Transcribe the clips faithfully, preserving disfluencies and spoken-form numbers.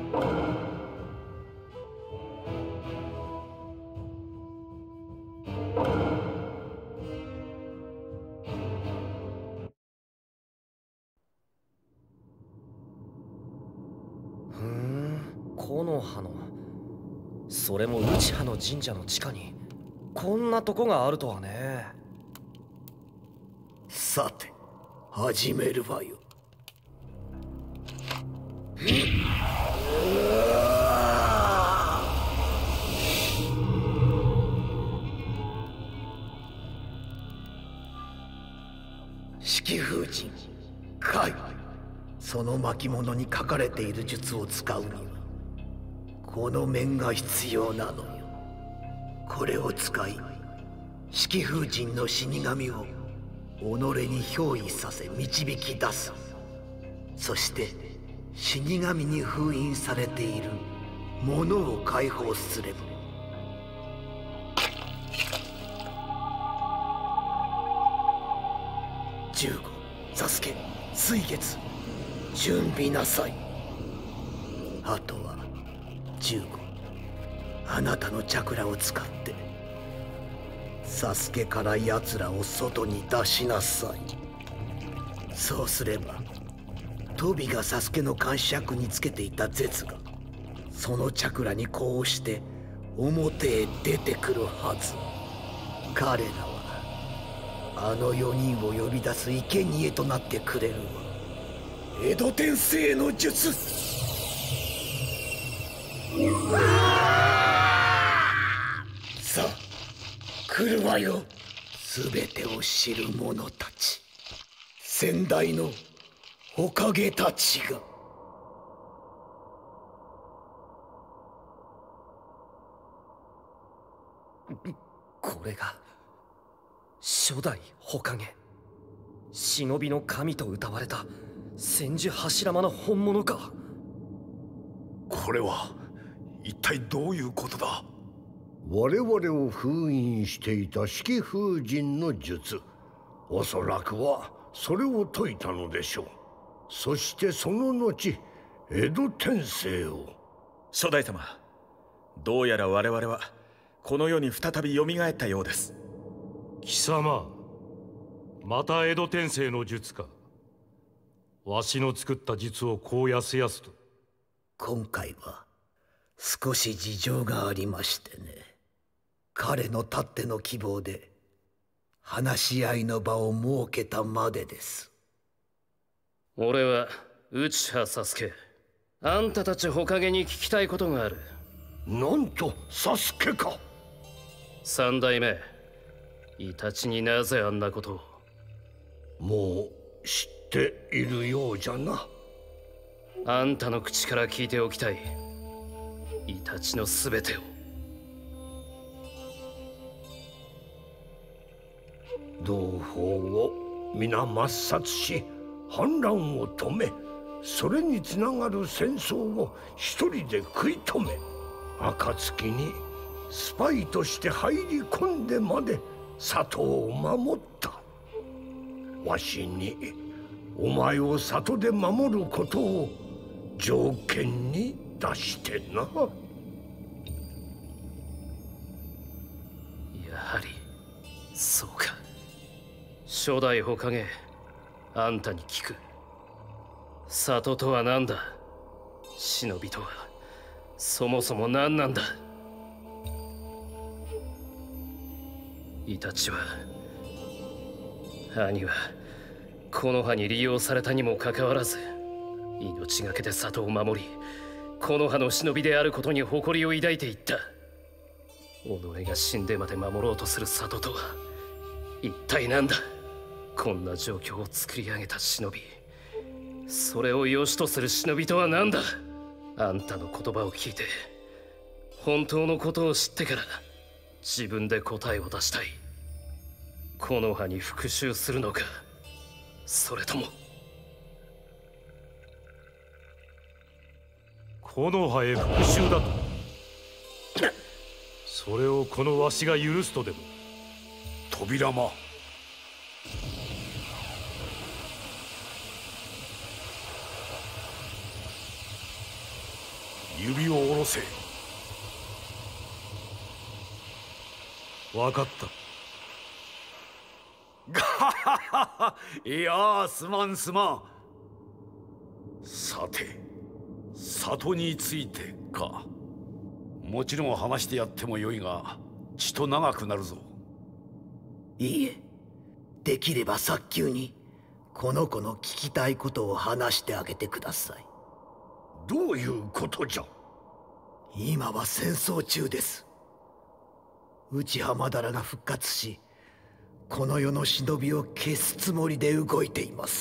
ふん、木の葉の、それも内葉の神社の地下にこんなとこがあるとはね。 さて始めるわよ。式風神カイ、その巻物に書かれている術を使うにはこの面が必要なのよ。これを使い式風神の死神を己に憑依させ導き出す。そして死神に封印されているものを解放すれば、十五、サスケ、水月、準備なさい。あとは十五、あなたのチャクラを使ってサスケから奴らを外に出しなさい。そうすればトビがサスケの監視役につけていたゼツがそのチャクラにこうして表へ出てくるはず。彼らはあのよにんを呼び出す生贄となってくれるわ。江戸天聖の術。さあ来るわよ、すべてを知る者たち、先代の火影たちが。 これが初代火影、忍びの神と謳われた千手柱間の本物か。 これは一体どういうことだ。 我々を封印していた式風神の術、おそらくはそれを解いたのでしょう。そしてその後江戸天聖を。 初代様、どうやら我々はこの世に再び蘇ったようです。 貴様、また江戸天聖の術か。わしの作った術をこうやすやすと。 今回は少し事情がありましてね。彼のたっての希望で話し合いの場を設けたまでです。 俺は内葉サスケ、あんたたち火影に聞きたいことがある。 なんとサスケか。 三代目イタチになぜあんなことを。 もう知っているようじゃな。 あんたの口から聞いておきたい、イタチの全てを。 同胞を皆抹殺し反乱を止め、それにつながる戦争を一人で食い止め、暁にスパイとして入り込んでまで里を守った。わしにお前を里で守ることを条件に出してな。 やはりそうか。初代火影、あんたに聞く。里とは何だ。忍びとはそもそも何なんだ。イタチは、兄は木の葉に利用されたにもかかわらず命がけで里を守り、木の葉の忍びであることに誇りを抱いていった。己が死んでまで守ろうとする里とは一体何だ。こんな状況を作り上げた忍び、それを良しとする忍びとは何だ。あんたの言葉を聞いて本当のことを知ってから自分で答えを出したい。木の葉に復讐するのか、それとも木の葉へ復讐だと。それをこのわしが許すとでも。 扉間、 指を下ろせ。 分かった。 ガハハハ。いやー、すまんすまん。さて、里についてか。もちろん話してやってもよいが、ちと長くなるぞ。 いいえ、できれば早急にこの子の聞きたいことを話してあげてください。 どういうことじゃ。 今は戦争中です。内浜だらが復活し、この世の忍びを消すつもりで動いています。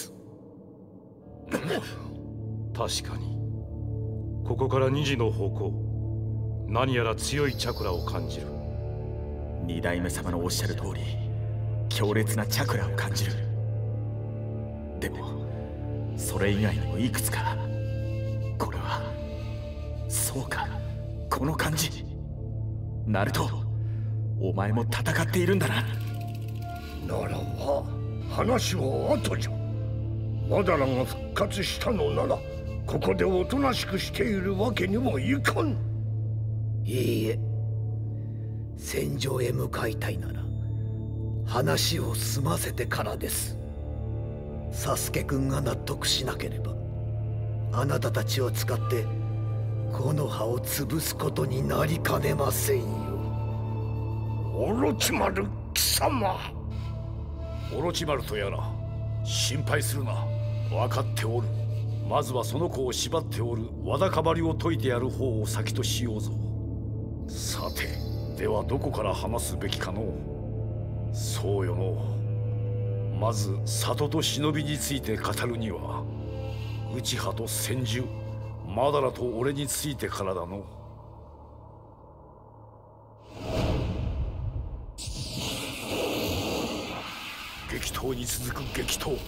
確かにここからにじの方向、何やら強いチャクラを感じる。 二代目様のおっしゃる通り、強烈なチャクラを感じる。でもそれ以外にもいくつか。これはそうか、この感じ。ナルト、お前も戦っているんだな。 ならば話は後じゃ。マダラが復活したのなら、ここでおとなしくしているわけにもいかん。 いいえ、戦場へ向かいたいなら話を済ませてからです。サスケくんが納得しなければ、あなたたちを使って木の葉を潰すことになりかねませんよ。 オロチマル貴様。 オロチマルとやら心配するな。分かっておる。まずはその子を縛っておるわだかまりを解いてやる方を先としようぞ。さて、ではどこから話すべきかのう。そうよの。まず里と忍びについて語るには、内葉と千住、マダラと俺についてからだの。激闘に続く激闘。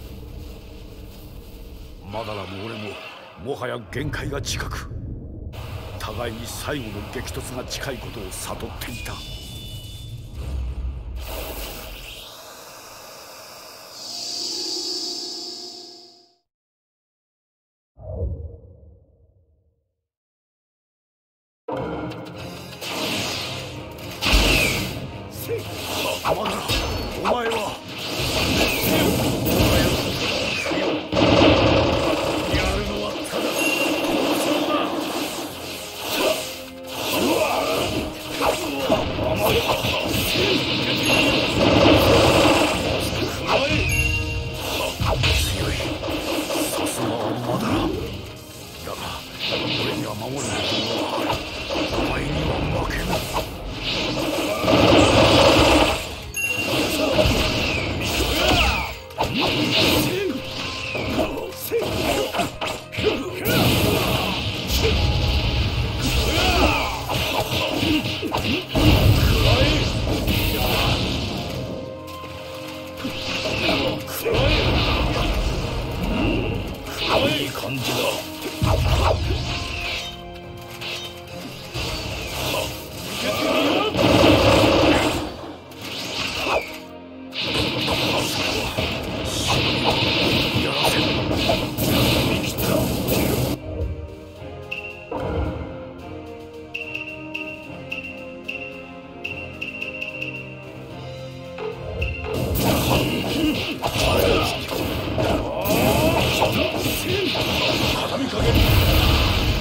マダラも俺ももはや限界が近く、互いに最後の激突が近いことを悟っていた。マダラ、お前はいい感じだ。畳みかける。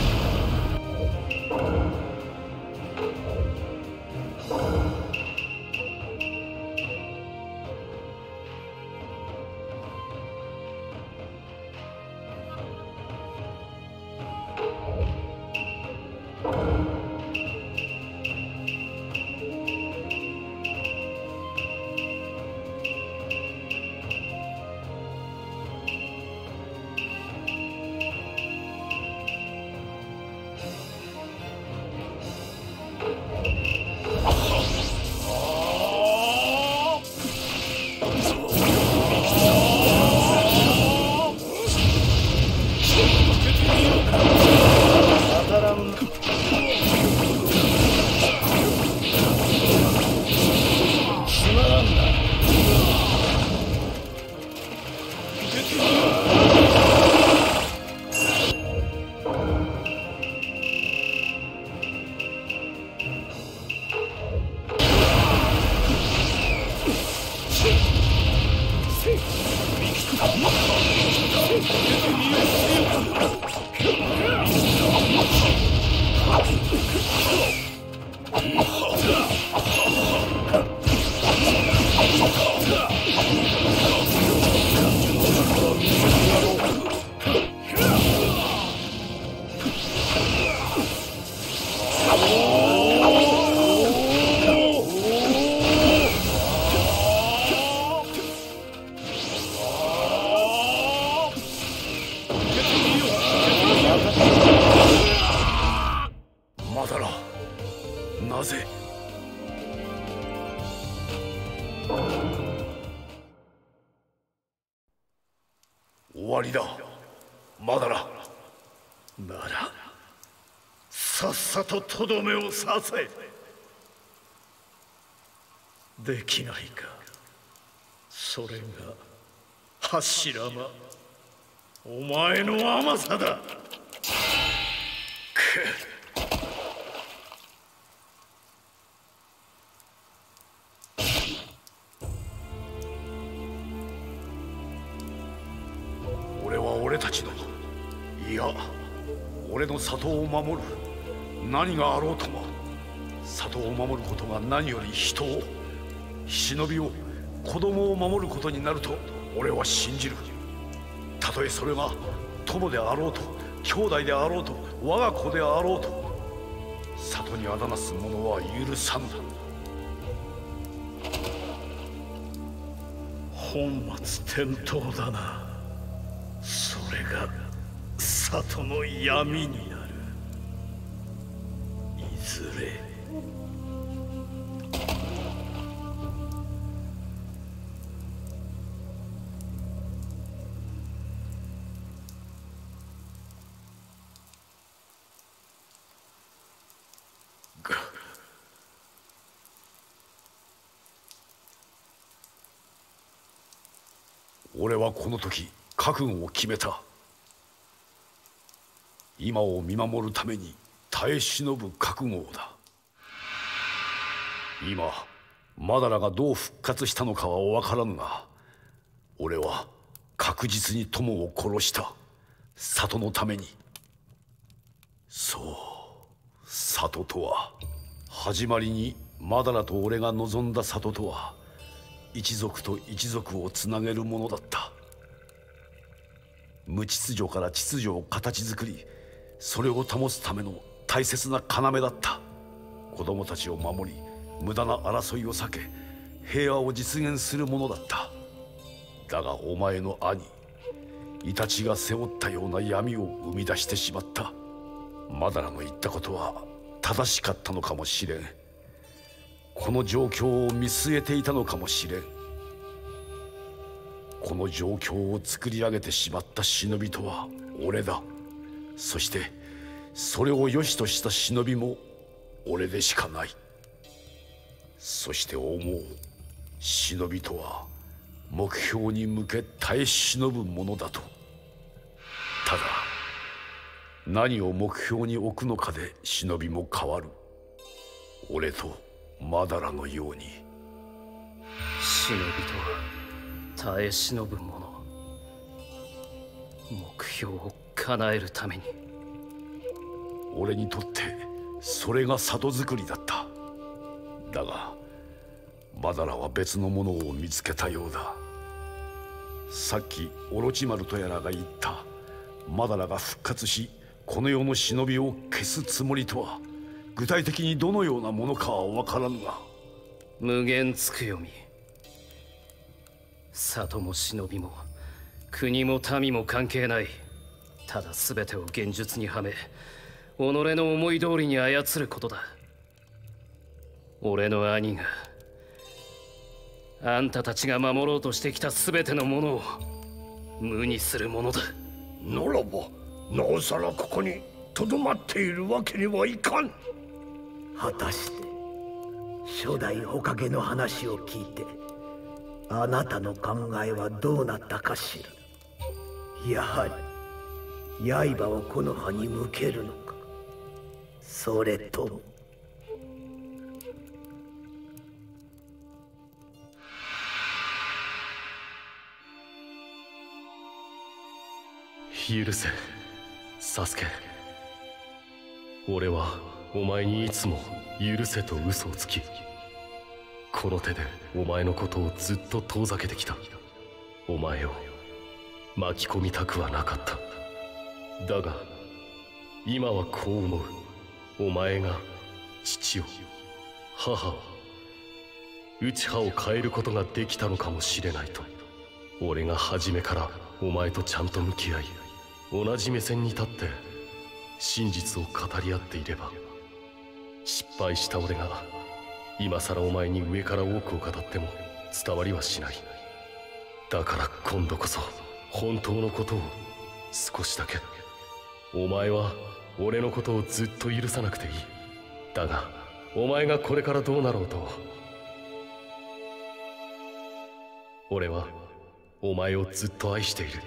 せ。終わりだ、マダラ。 ならさっさととどめを刺せ。できないか。それが柱間、お前の甘さだ。くっ。 俺は俺たちの、いや俺の里を守る。何があろうとも里を守ることが何より人を、忍びを、子供を守ることになると俺は信じる。たとえそれが友であろうと、兄弟であろうと、我が子であろうと、里にあだなす者は許さぬ。 本末転倒だな。それが里の闇になる。いずれ俺はこの時覚悟を決めた。今を見守るために耐え忍ぶ覚悟だ。今マダラがどう復活したのかは分からぬが、俺は確実に友を殺した。里のために。そう里とは、始まりにマダラと俺が望んだ里とは、一族と一族をつなげるものだった。無秩序から秩序を形作り、それを保つための大切な要だった。子供たちを守り、無駄な争いを避け、平和を実現するものだった。だがお前の兄イタチが背負ったような闇を生み出してしまった。マダラの言ったことは正しかったのかもしれん。この状況を見据えていたのかもしれん。この状況を作り上げてしまった忍びとは俺だ。そしてそれを良しとした忍びも俺でしかない。そして思う、忍びとは目標に向け耐え忍ぶものだと。ただ何を目標に置くのかで忍びも変わる。俺とマダラのように。 忍びとは耐え忍ぶもの。目標を叶えるために。 俺にとってそれが里作りだった。だがマダラは別のものを見つけたようだ。さっきオロチマルとやらが言ったマダラが復活しこの世の忍びを消すつもりとは、具体的にどのようなものかは分からぬが。 無限つくよみ。里も忍びも国も民も関係ない。ただ全てを現実にはめ、己の思い通りに操ることだ。俺の兄が、あんたたちが守ろうとしてきた全てのものを無にするものだ。 ならばなおさらここにとどまっているわけにはいかん。 果たして初代火影の話を聞いてあなたの考えはどうなったかしら。やはり刃を木の葉に向けるのか、それとも。 許せ、サスケ。俺はお前にいつも許せと嘘をつき、この手でお前のことをずっと遠ざけてきた。お前を巻き込みたくはなかった。だが今はこう思う。お前が父を、母を、内葉を変えることができたのかもしれないと。俺が初めからお前とちゃんと向き合い、同じ目線に立って真実を語り合っていれば、 失敗した俺が今さらお前に上から多くを語っても伝わりはしない。だから今度こそ本当のことを少しだけ。お前は俺のことをずっと許さなくていい。だがお前がこれからどうなろうと、俺はお前をずっと愛している。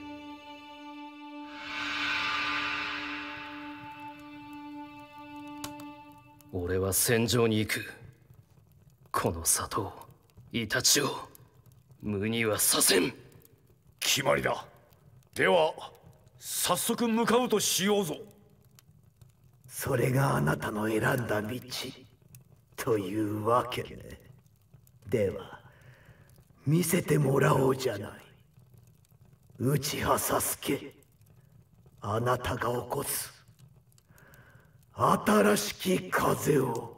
俺は戦場に行く。この里を、イタチを無にはさせん。 決まりだ。では早速向かうとしようぞ。 それがあなたの選んだ道というわけね。では見せてもらおうじゃない。内葉サスケ、あなたが起こす新しき風を。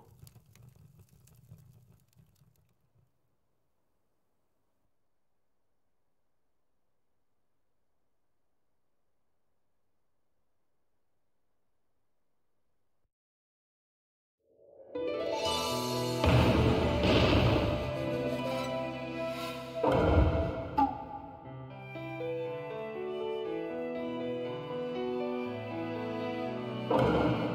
you